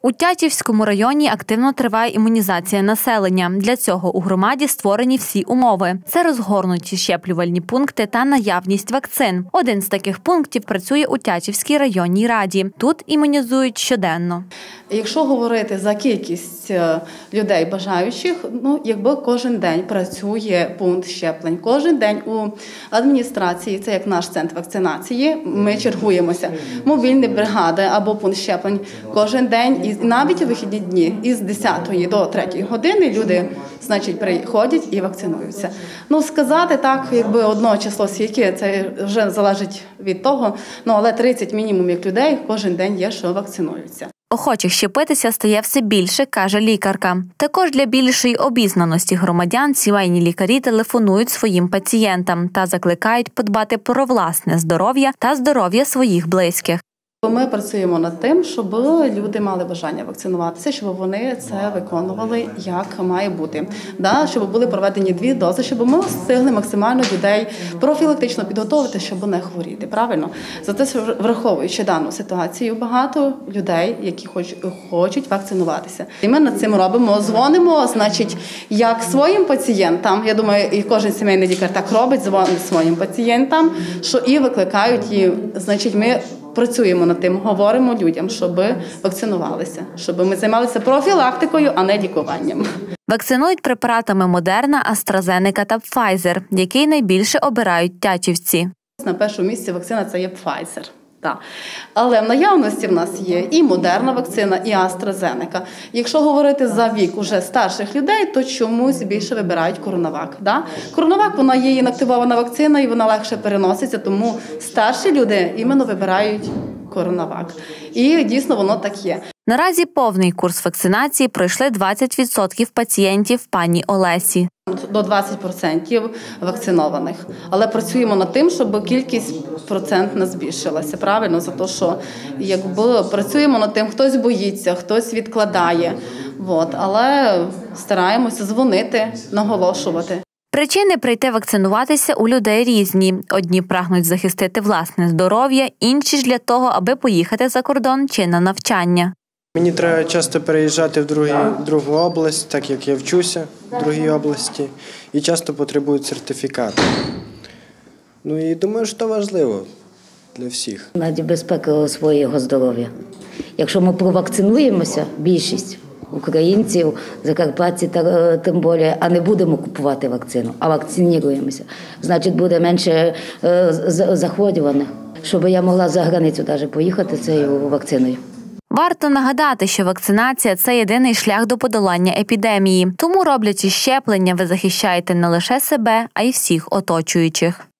У Тячівському районі активно триває імунізація населення. Для цього у громаді створені всі умови. Це розгорнуті щеплювальні пункти та наявність вакцин. Один з таких пунктів працює у Тячівській районній раді. Тут імунізують щоденно. Якщо говорити за кількість людей бажаючих, якби кожен день працює пункт щеплень. Кожен день у адміністрації, це як наш центр вакцинації, ми чергуємося. Мобільні бригади або пункт щеплень. Кожен день, і навіть у вихідні дні, із 10 до 3 години люди, приходять і вакцинуються. Сказати так, одно число скільки, це вже залежить від того, але 30 мінімум як людей кожен день є, що вакцинуються. Охочих щепитися стає все більше, каже лікарка. Також для більшої обізнаності громадян сімейні лікарі телефонують своїм пацієнтам та закликають подбати про власне здоров'я та здоров'я своїх близьких. Ми працюємо над тим, щоб люди мали бажання вакцинуватися, щоб вони це виконували, як має бути. Щоб були проведені 2 дози, щоб ми встигли максимально людей профілактично підготовити, щоб не хворіти. Правильно? Зате, враховуючи дану ситуацію, багато людей, які хочуть вакцинуватися. І ми над цим робимо, дзвонимо, як своїм пацієнтам, я думаю, і кожен сімейний лікар так робить, дзвонить своїм пацієнтам, що і викликають, і, ми працюємо над тим, говоримо людям, щоб вакцинувалися, щоб ми займалися профілактикою, а не лікуванням. Вакцинують препаратами Модерна, AstraZeneca та Pfizer, який найбільше обирають тячівці. На першому місці вакцина – це є Pfizer. Але в наявності в нас є і Модерна вакцина, і AstraZeneca. Якщо говорити за вік уже старших людей, то чомусь більше вибирають Коронавак. Коронавак, вона є інактивована вакцина і вона легше переноситься, тому старші люди іменно вибирають Коронавак. І дійсно воно так є. Наразі повний курс вакцинації пройшли 20% пацієнтів пані Олесі. До 20% вакцинованих. Але працюємо над тим, щоб кількість процентна збільшилася. Правильно? За те, що працюємо над тим, хтось боїться, хтось відкладає. Але стараємося дзвонити, наголошувати. Причини прийти вакцинуватися у людей різні. Одні прагнуть захистити власне здоров'я, інші ж для того, аби поїхати за кордон чи на навчання. Мені треба часто переїжджати в другу область, так як я вчуся в другій області, і часто потребують сертифікати. І думаю, що це важливо для всіх. Ради безпеки свого здоров'я. Якщо ми провакцинуємося, більшість українців, закарпатці тим більше, а не будемо купувати вакцину, а вакцинуємося, значить буде менше захворюваних, щоб я могла за границю навіть поїхати цією вакциною. Варто нагадати, що вакцинація – це єдиний шлях до подолання епідемії. Тому, роблячи щеплення, ви захищаєте не лише себе, а й всіх оточуючих.